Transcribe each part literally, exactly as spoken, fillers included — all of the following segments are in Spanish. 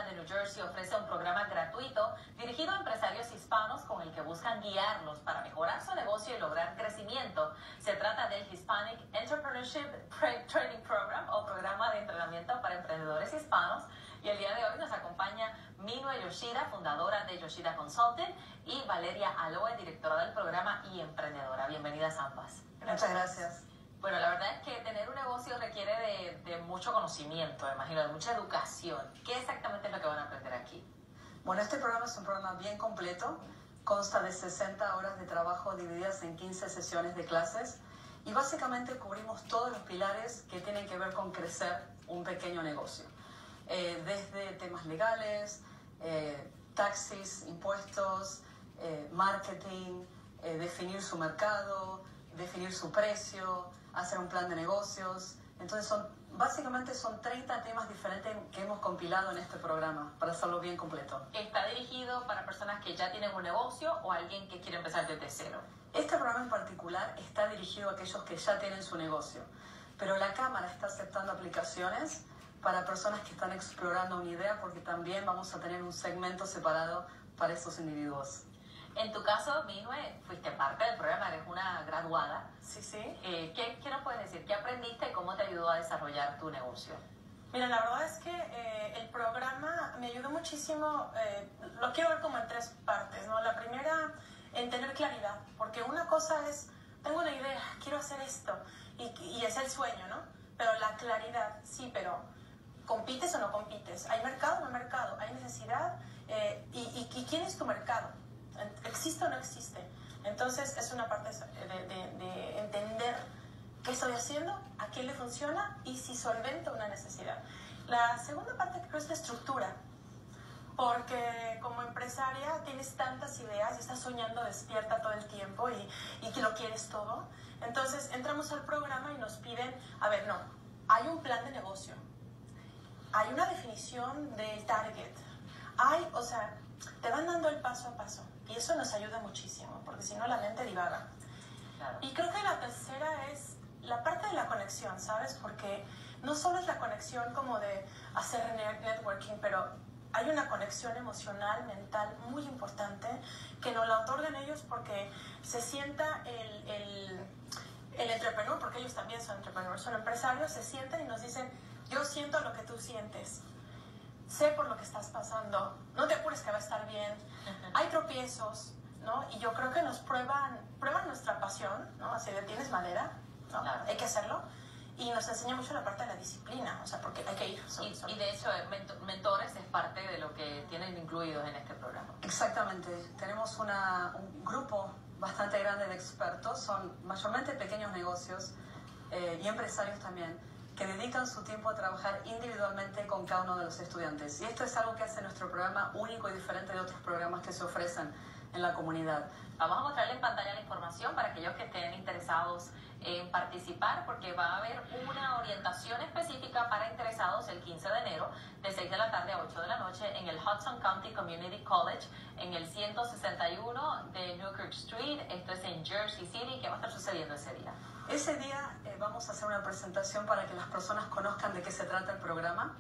de New Jersey ofrece un programa gratuito dirigido a empresarios hispanos con el que buscan guiarlos para mejorar su negocio y lograr crecimiento. Se trata del Hispanic Entrepreneurship Training Program o programa de entrenamiento para emprendedores hispanos. Y el día de hoy nos acompaña Minue Yoshida, fundadora de Yoshida Consulting, y Valeria Aloe, directora del programa y emprendedora. Bienvenidas ambas. Muchas gracias. Bueno, la verdad es que tener un negocio requiere de, de mucho conocimiento, me imagino, de mucha educación. ¿Qué exactamente es lo que van a aprender aquí? Bueno, este programa es un programa bien completo. Consta de sesenta horas de trabajo divididas en quince sesiones de clases. Y básicamente cubrimos todos los pilares que tienen que ver con crecer un pequeño negocio. Eh, desde temas legales, eh, taxis, impuestos, eh, marketing, eh, definir su mercado, definir su precio, hacer un plan de negocios. Entonces, son, básicamente son treinta temas diferentes que hemos compilado en este programa para hacerlo bien completo. ¿Está dirigido para personas que ya tienen un negocio o alguien que quiere empezar desde cero? Este programa en particular está dirigido a aquellos que ya tienen su negocio, pero la Cámara está aceptando aplicaciones para personas que están explorando una idea, porque también vamos a tener un segmento separado para esos individuos. En tu caso, Minue, fuiste parte del programa, eres una graduada. Sí, sí. Eh, ¿qué, ¿Qué nos puedes decir? ¿Qué aprendiste y cómo te ayudó a desarrollar tu negocio? Mira, la verdad es que eh, el programa me ayudó muchísimo, eh, lo quiero ver como en tres partes, ¿no? La primera, en tener claridad, porque una cosa es, tengo una idea, quiero hacer esto, y, y es el sueño, ¿no? Pero la claridad, sí, pero ¿compites o no compites? ¿Hay mercado o no hay mercado? ¿Hay necesidad? Eh, y, y, ¿Y quién es tu mercado? ¿Existe o no existe? Entonces es una parte de, de, de entender qué estoy haciendo, a quién le funciona y si solventa una necesidad. La segunda parte creo es la estructura, porque como empresaria tienes tantas ideas y estás soñando despierta todo el tiempo y, y que lo quieres todo. Entonces entramos al programa y nos piden, a ver, no, hay un plan de negocio, hay una definición del target, hay, o sea, te van dando el paso a paso. Y eso nos ayuda muchísimo, porque si no la mente divaga. Claro. Y creo que la tercera es la parte de la conexión, ¿sabes? Porque no solo es la conexión como de hacer networking, pero hay una conexión emocional, mental muy importante que nos la otorgan ellos porque se sienta el, el, el entrepreneur, porque ellos también son entrepreneurs, son empresarios, se sientan y nos dicen, yo siento lo que tú sientes. Sé por lo que estás pasando, no te apures que va a estar bien, hay tropiezos, ¿no? Y yo creo que nos prueban, prueban nuestra pasión, ¿no? Así de, ¿tienes madera? ¿No? Claro. Hay que hacerlo. Y nos enseña mucho la parte de la disciplina, o sea, porque hay que ir. Sobre, y, sobre. y de hecho, mentor, mentores es parte de lo que tienen incluidos en este programa. Exactamente. Tenemos una, un grupo bastante grande de expertos, son mayormente pequeños negocios eh, y empresarios también, que dedican su tiempo a trabajar individualmente con cada uno de los estudiantes. Y esto es algo que hace nuestro programa único y diferente de otros programas que se ofrecen en la comunidad. Vamos a mostrarle en pantalla la información para aquellos que estén interesados en participar, porque va a haber una orientación específica para interesados el quince de enero, de seis de la tarde a ocho de la noche, en el Hudson County Community College, en el ciento sesenta y uno de Newkirk Street. Esto es en Jersey City. ¿Qué va a estar sucediendo ese día? Ese día eh, vamos a hacer una presentación para que las personas conozcan de qué se trata el programa.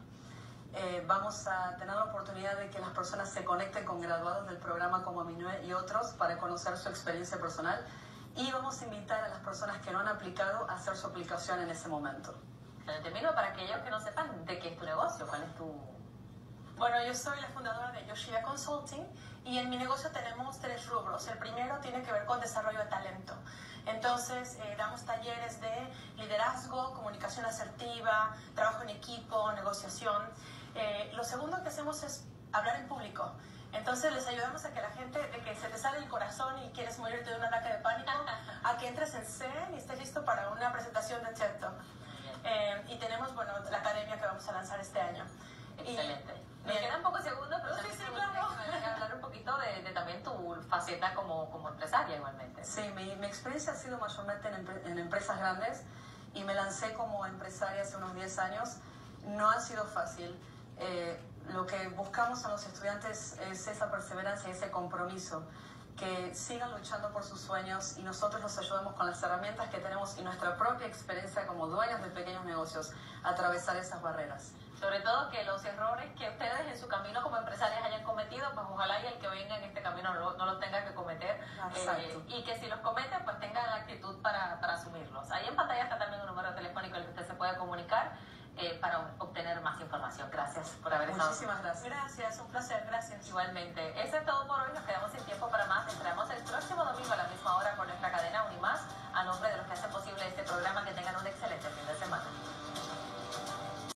Eh, vamos a tener la oportunidad de que las personas se conecten con graduados del programa como Minue y otros para conocer su experiencia personal. Y vamos a invitar a las personas que no han aplicado a hacer su aplicación en ese momento. Termino para aquellos que no sepan de qué es tu negocio, cuál es tu... Bueno, yo soy la fundadora de Yoshida Consulting y en mi negocio tenemos tres rubros. El primero tiene que ver con desarrollo de talento. Entonces, eh, damos talleres de liderazgo, comunicación asertiva, trabajo en equipo, negociación. Eh, lo segundo que hacemos es hablar en público. Entonces, les ayudamos a que la gente, de que se te sale el corazón y quieres morirte de un ataque de pánico, a que entres en Zen y estés listo para una presentación de TED Talk. Eh, y tenemos, bueno, la academia que vamos a lanzar este año. Excelente. Y, Nos quedan pocos segundos, pero sí, también sí, me claro. gustaría hablar un poquito de, de también tu faceta como, como empresaria igualmente. Sí, mi, mi experiencia ha sido mayormente en, en empresas grandes y me lancé como empresaria hace unos diez años. No ha sido fácil. Eh, lo que buscamos en los estudiantes es esa perseverancia, ese compromiso, que sigan luchando por sus sueños y nosotros los ayudamos con las herramientas que tenemos y nuestra propia experiencia como dueños de pequeños negocios a atravesar esas barreras. Sobre todo que los errores que ustedes en su camino como empresarias hayan cometido, pues ojalá y el que venga en este camino no, no los tenga que cometer. Eh, y que si los cometen, pues tenga la actitud para, para asumirlos. Ahí en pantalla está también un número telefónico al que usted se puede comunicar eh, para obtener más información. Gracias por haber estado. Muchísimas gracias. Gracias, un placer, gracias. Igualmente. Eso es todo por hoy. Nos quedamos sin